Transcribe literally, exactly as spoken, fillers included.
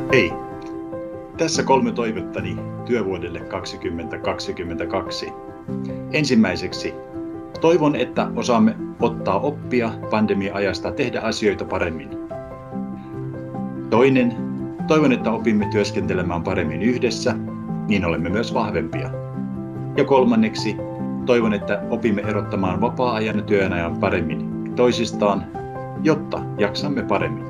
Hei! Tässä kolme toivettani työvuodelle kaksituhattakaksikymmentäkaksi. Ensimmäiseksi, toivon, että osaamme ottaa oppia pandemia-ajasta tehdä asioita paremmin. Toinen, toivon, että opimme työskentelemään paremmin yhdessä, niin olemme myös vahvempia. Ja kolmanneksi, toivon, että opimme erottamaan vapaa-ajan ja työajan paremmin toisistaan, jotta jaksamme paremmin.